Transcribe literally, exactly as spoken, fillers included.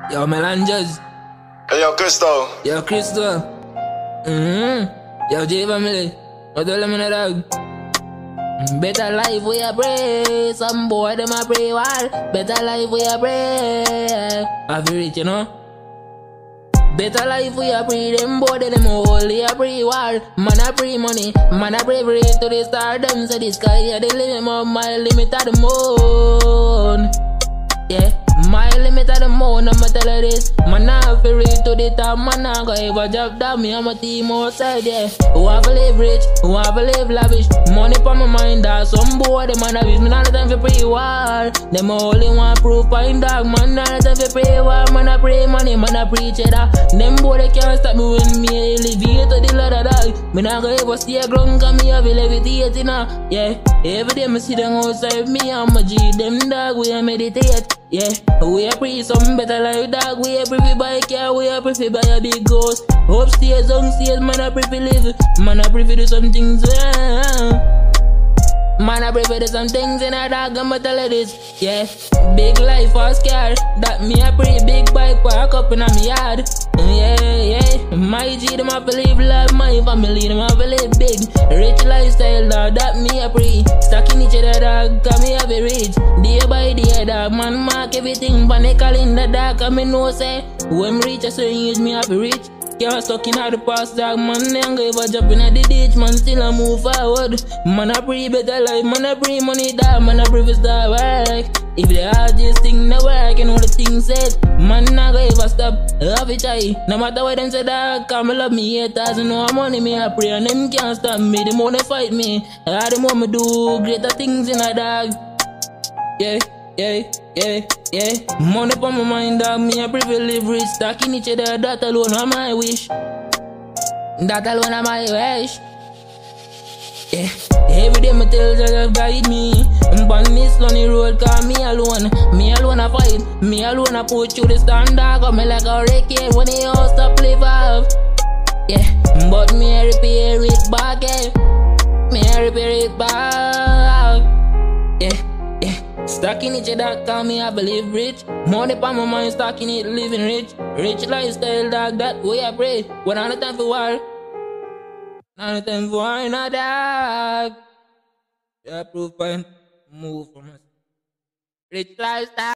Yo, Melanges. Hey, yo, Christo. Yo, Christo. Mm-hmm. Yo, J family. What do you mean, dog? Better life we a pray. Some boy them a pray war. Better life we a pray. I feel it, you know. Better life we a pray. Them boy them holy a pray war. Man a pray money. Man a pray pray to the star. Them say the sky yeah the limit. Of my limit at the moon. Yeah. My limit at the moon, I'ma tell her this. Man, I feel reach to the top, man, I go ever drop down. Me and my team outside, yeah. Who have to live rich, who have to live lavish. Money for my mind, dog. Some boy, them man, I wish me not the time for pre-war. Them only want proof, find dog. Man, not the time for pre-war. Man, I pray money, man, I preach it, dog. Them boy, they can't stop me when me elevate to the ladder, dog. Me not go ever stay ground, cause me have levitate, you know. Yeah, every day me see them outside, me and my G. Them dog, we a meditate. Yeah, we a pray something better like dog. We a pray fi buy a car, we a pray fi buy a big ghost. Upstairs, downstairs, man a pray fi live. Man a pray fi do some things. Yeah. Man a pray fi do some things in a dog. I'ma tell you this. Yeah, big life or scar. That me a pray big bike park up in a me yard. Yeah, yeah. My G them a believe love. My family them a believe big. Rich lifestyle dog. That me a pray. Stacking each other dog. Cause me a be rich. Day by day dog. Man mark everything. Pan the calendar dog. Cause me know say when me reach a certain age me a be rich. Can't stuck in the past dog. Man never ever jump in the ditch. Man still a move forward. Man a pray better life. Man a pray money dog. Man a pray for star work. If the hardest thing no work, you know the thing said. Man not go ever stop, love it try. No matter what them say dog, come love me haters. You know money me I pray and them can't stop me. The more they fight me, all the more me do greater things in a dog. Yeah, yeah, yeah, yeah. Money on my mind dog, me a privilege rich. Stacking each other, that alone are my wish. That alone are my wish. Yeah, every day me tell God guide me. I'm on this lonely road cause me alone. Me alone a fight, me alone a put through the stand dog. Got me like a hurricane when they all stop live off. Yeah, but me a repair it back, yeah. Me a repair it back. Yeah, yeah. Stacking each other cause me I believe rich. Money on my mind, stacking it, living rich. Rich lifestyle dog, that way I pray. When I no time for war. Now the time for wine a dog. Yeah, proof point. Move from us. Rich lifestyle.